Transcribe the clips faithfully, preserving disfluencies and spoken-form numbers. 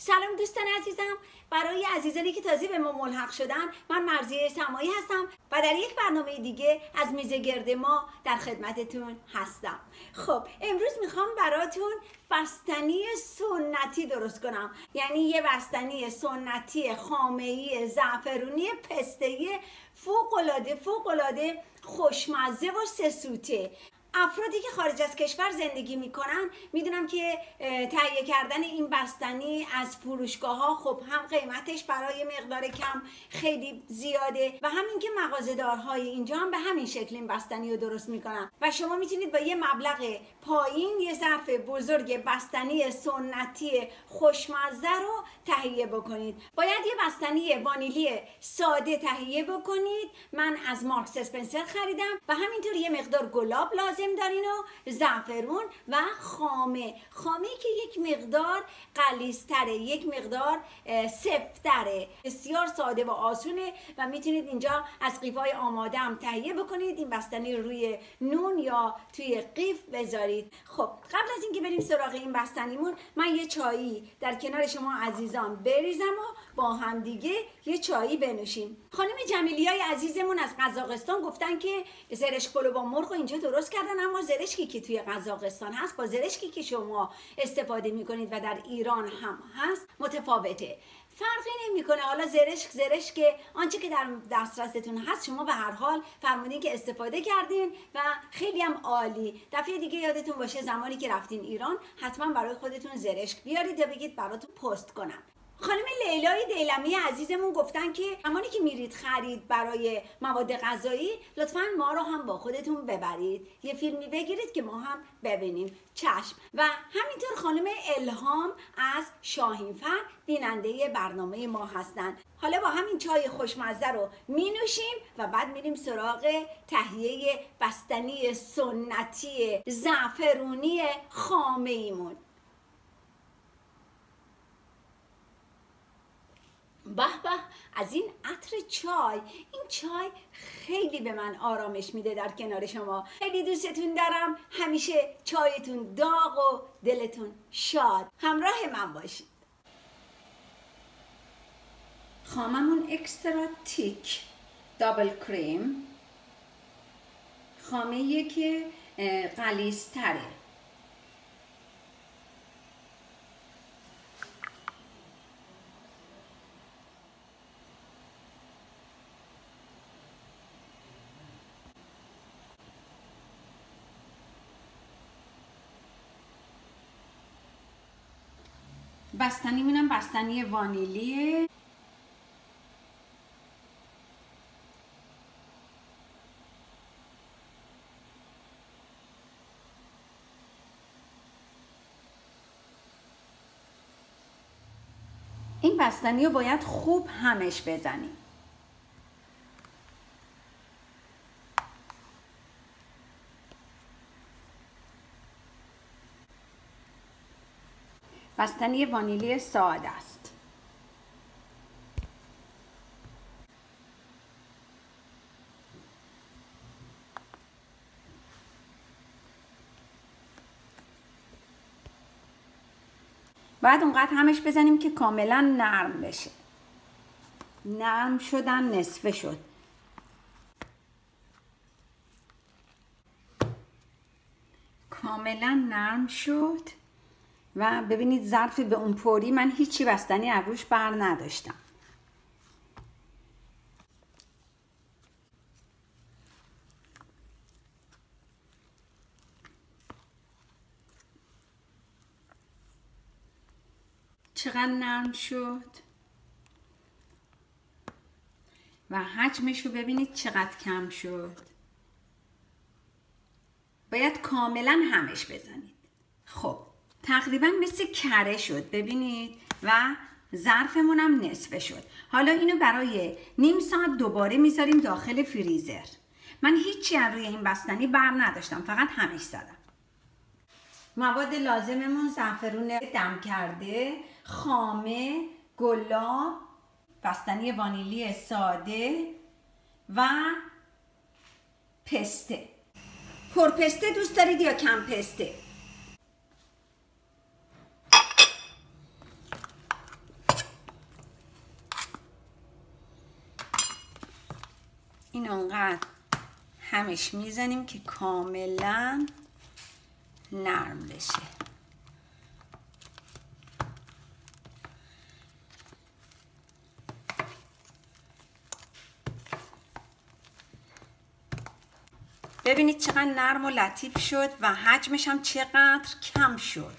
سلام دوستان عزیزم. برای عزیزانی که تازه به ما ملحق شدن، من مرضیه سمایی هستم و در یک برنامه دیگه از میزه گرد ما در خدمتتون هستم. خب امروز میخوام براتون بستنی سنتی درست کنم، یعنی یه بستنی سنتی خامه‌ای زعفرونی پسته‌ای فوق‌العاده فوق‌العاده خوشمزه و سه‌سوته. افرادی که خارج از کشور زندگی میکنن میدونم که تهیه کردن این بستنی از فروشگاه ها خب هم قیمتش برای مقدار کم خیلی زیاده و همین که مغازه‌دارهای اینجا هم به همین شکل این بستنی رو درست میکنن و شما میتونید با یه مبلغ پایین یه ظرف بزرگ بستنی سنتی خوشمزه رو تهیه بکنید. باید یه بستنی وانیلی ساده تهیه بکنید. من از مارکس اسپنسر خریدم و همینطور یه مقدار گلاب لازم دارین و زعفرون و خامه خامه که یک مقدار غلیظ‌تره، یک مقدار سفت‌تره. بسیار ساده و آسونه و میتونید اینجا از قیف‌های آماده هم تهیه بکنید. این بستنی رو روی نون یا توی قیف بذارید. خب قبل از اینکه بریم سراغ این بستنیمون، من یه چایی در کنار شما عزیزان بریزم و با هم دیگه یه چایی بنوشیم. خانم جمیلیای عزیزمون از قزاقستان گفتن که زرشک پلو با مرغ اینجا درست کردن، اما زرشکی که توی قزاقستان هست با زرشکی که شما استفاده میکنید و در ایران هم هست متفاوته. فرقی نمیکنه. حالا زرشک زرشک آنچه که در دسترستون هست شما به هر حال فرمودین که استفاده کردین و خیلی هم عالی. دفعه دیگه یادتون باشه زمانی که رفتین ایران حتما برای خودتون زرشک بیارید یا بگید براتون پست کنم. خانم لیلای دیلمی عزیزمون گفتن که زمانی که میرید خرید برای مواد غذایی لطفاً ما رو هم با خودتون ببرید، یه فیلمی بگیرید که ما هم ببینیم. چشم. و همینطور خانم الهام از شاهینفر بیننده برنامه ما هستن. حالا با همین چای خوشمزه رو می نوشیم و بعد میریم سراغ تهیه بستنی سنتی زعفرونی خامه ایمون. به به از این عطر چای. این چای خیلی به من آرامش میده در کنار شما. خیلی دوستتون دارم. همیشه چایتون داغ و دلتون شاد. همراه من باشید. خاممون اکسترا تیک دابل کریم، خامه که غلیظ‌تره. بستنی مونم بستنی وانیلیه. این بستنی رو باید خوب همش بزنیم. بستنی وانیلی ساده است. باید اونقدر همش بزنیم که کاملا نرم بشه. نرم شدن نصفه شد. کاملا نرم شد و ببینید ظرف به اون پوری من هیچی بستنی از روش بر نداشتم. چقدر نرم شد و حجمش رو ببینید چقدر کم شد. باید کاملا همش بزنید. خب تقریبا مثل کره شد ببینید و ظرفمون هم نصفه شد. حالا اینو برای نیم ساعت دوباره میذاریم داخل فریزر. من هیچی از روی این بستنی بر نداشتم، فقط همش زدم. مواد لازممون زعفرون دم کرده، خامه، گلاب، بستنی وانیلی ساده و پسته. پرپسته دوست دارید یا کم پسته؟ این اونقدر همش میزنیم که کاملا نرم بشه. ببینید چقدر نرم و لطیف شد و حجمش هم چقدر کم شد.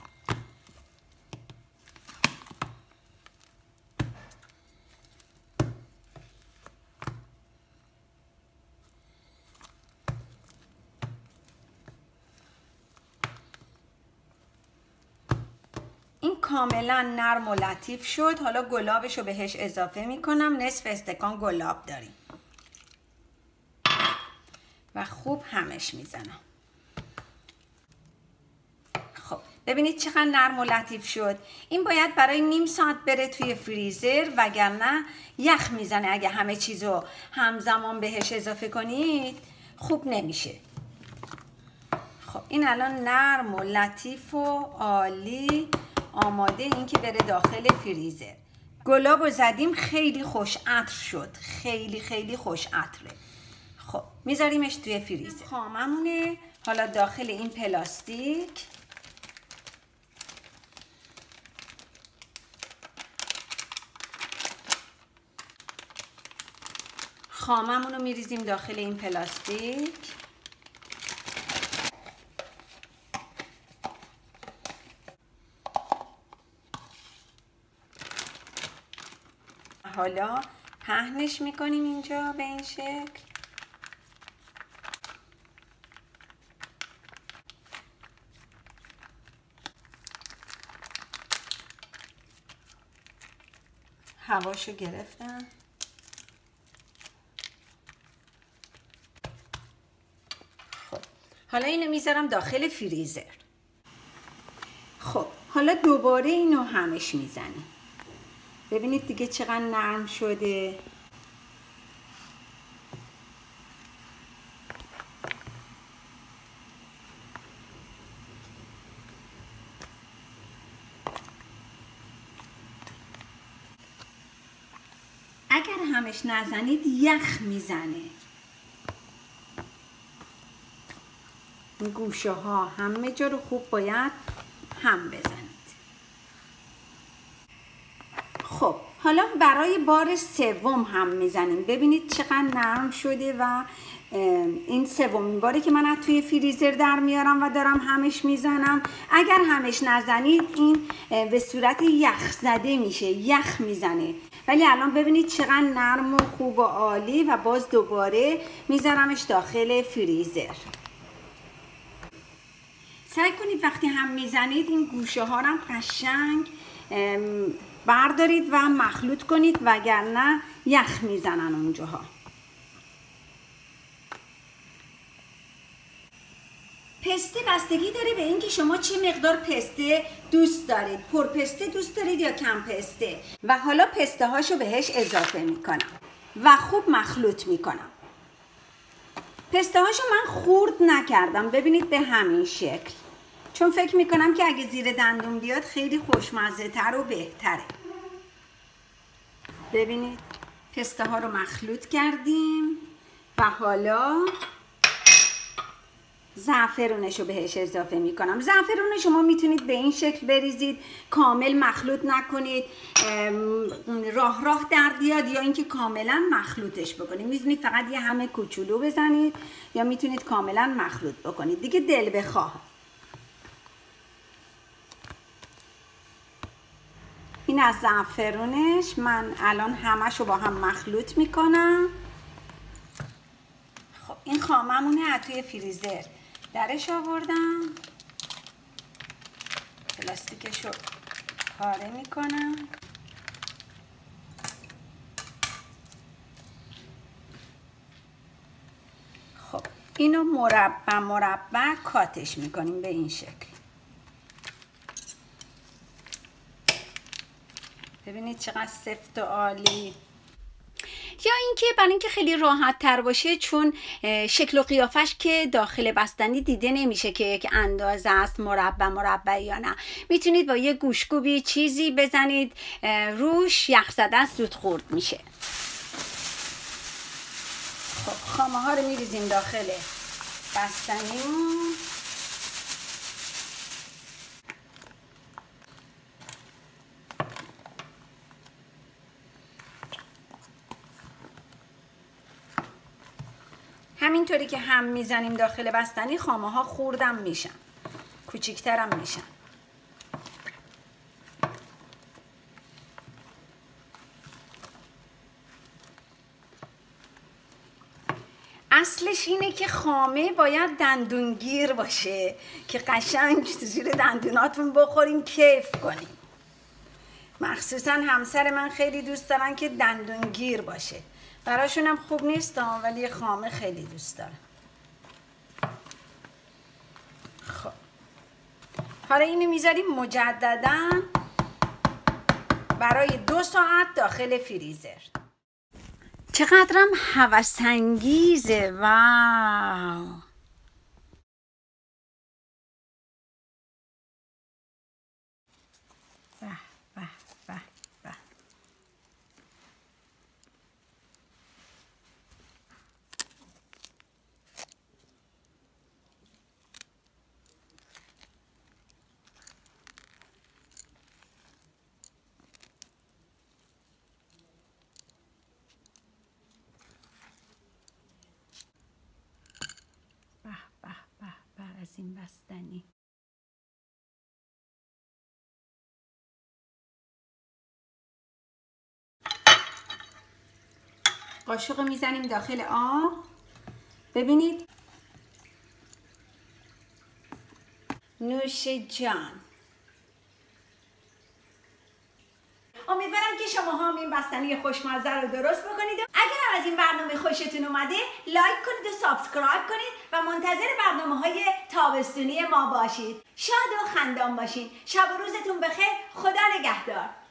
این کاملا نرم و لطیف شد. حالا گلابش رو بهش اضافه میکنم. نصف استکان گلاب داریم و خوب همش میزنم. خب ببینید چقدر نرم و لطیف شد. این باید برای نیم ساعت بره توی فریزر وگرنه یخ میزنه. اگه همه چیزو همزمان بهش اضافه کنید خوب نمیشه. خب این الان نرم و لطیف و عالی آماده این که بره داخل فریزر. گلاب رو زدیم، خیلی خوش عطر شد. خیلی خیلی خوش عطره. خب میذاریمش توی فریزر. خاممونه. حالا داخل این پلاستیک خاممون رو میریزیم داخل این پلاستیک. حالا پهنش میکنیم اینجا به این شکل. هواشو گرفتم. خب حالا اینو میذارم داخل فریزر. خب حالا دوباره اینو همش میزنیم. ببینید دیگه چقدر نرم شده. اگر همش نزنید یخ میزنه. این گوشه ها همه جا رو خوب باید هم بزنید. خب حالا برای بار سوم هم میزنیم. ببینید چقدر نرم شده و این سومین باری که من از توی فریزر در میارم و دارم همش میزنم. اگر همش نزنید این به صورت یخ زده میشه، یخ میزنه. ولی الان ببینید چقدر نرم و خوب و عالی و باز دوباره میذارمش داخل فریزر. سعی کنید وقتی هم میزنید این گوشه ها رو قشنگ بردارید و مخلوط کنید وگرنه یخ میزنن اونجاها. پسته بستگی داره به اینکه شما چه مقدار پسته دوست دارید. پر پسته دوست دارید یا کم پسته. و حالا پسته هاشو بهش اضافه میکنم و خوب مخلوط میکنم. پسته هاشو من خورد نکردم. ببینید به همین شکل. چون فکر میکنم که اگه زیر دندون بیاد خیلی خوشمزه تر و بهتره. ببینید پسته ها رو مخلوط کردیم و حالا زعفرونش رو بهش اضافه میکنم. زعفرون شما میتونید به این شکل بریزید، کامل مخلوط نکنید، راه راه در بیاد، یا اینکه کاملا مخلوطش بکنید. میتونید فقط یه همه کوچولو بزنید یا میتونید کاملا مخلوط بکنید، دیگه دل بخواه. این از زعفرونش. من الان همش رو با هم مخلوط میکنم. خب این خاممونه از توی فریزر درش آوردم. پلاستیکش رو پاره میکنم. خب اینو مربع مربع کاتش میکنیم به این شکل. ببینید چقدر سفت و عالی. یا اینکه برای اینکه خیلی راحت تر باشه، چون شکل و قیافش که داخل بستنی دیده نمیشه که یک اندازه است مربع مربع یا نه، میتونید با یه گوشگوبی چیزی بزنید روش، یخ زده است زود خورد میشه. خب خامه ها رو میریزیم داخل بستنیمون. همینطوری که هم میزنیم داخل بستنی خامه ها خوردم میشن، کوچیکترم میشن. اصلش اینه که خامه باید دندونگیر باشه که قشنگ تو زیر دندوناتون بخورین کیف کنین. مخصوصا همسر من خیلی دوست دارن که دندونگیر باشه، براشونم خوب نیست ولی خامه خیلی دوست دارن. خب حالا اینو میذاریم مجددا برای دو ساعت داخل فریزر. چقدرم هوس‌انگیزه. واو. به به به به. از این بستنی قاشق میزنیم داخل آب. ببینید نوش جان. امیدوارم که شما هم این بستنی خوشمزه رو درست بکنید. اگر از این برنامه خوشتون اومده لایک کنید و سابسکرایب کنید و منتظر برنامه های تابستونی ما باشید. شاد و خندان باشید. شب و روزتون بخیر. خدا نگهدار.